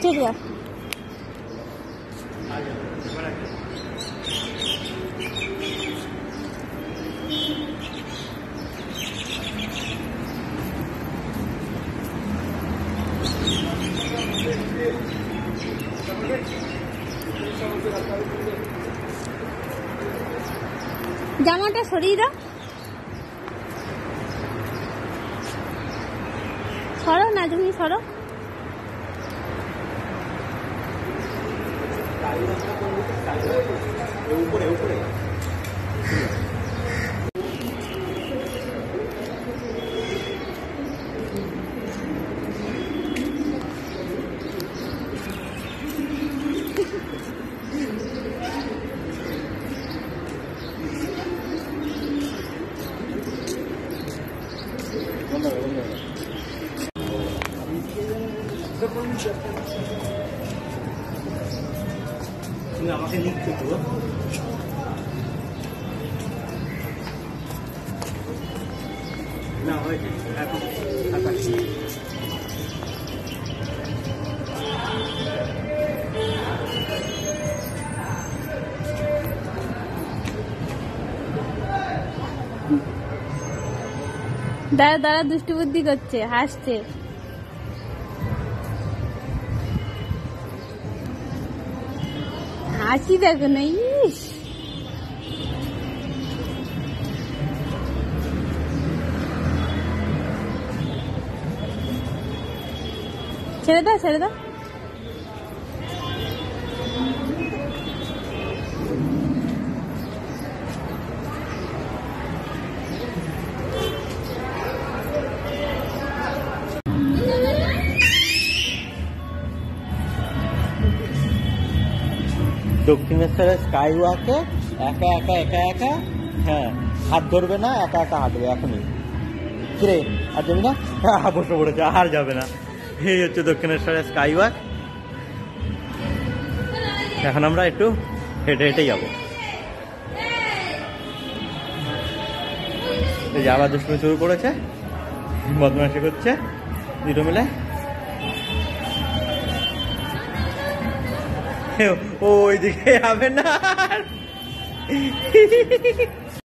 চলে যা। জামাটা সরিয়ে দাও, সরো না তুমি, সরো। তুমি আমাকে লিখতে তো না হয়েছে এখন দাঁড়া দাঁড়া, দুষ্টু বুদ্ধি করছে, হাসছে। হাসি দেখো না, ইস ছেড়ে দাও, ছেড়ে দাও। দক্ষিণেশ্বরের স্কাই ওয়াকে একা একা একা একা, হ্যাঁ হাত ধরবে না, একা একা হাঁটবে এখনই। কিরে আর যাবি না? বসে পড়েছে, আর যাবে না। এই হচ্ছে দক্ষিণেশ্বরের স্কাই ওয়াক। এখন আমরা একটু হেঁটে হেঁটে যাবো। এই যে আবার দুষ্টুমি শুরু করেছে, বদমাইশি করছে দুটো মিলে। ওইদিকে যাবে না।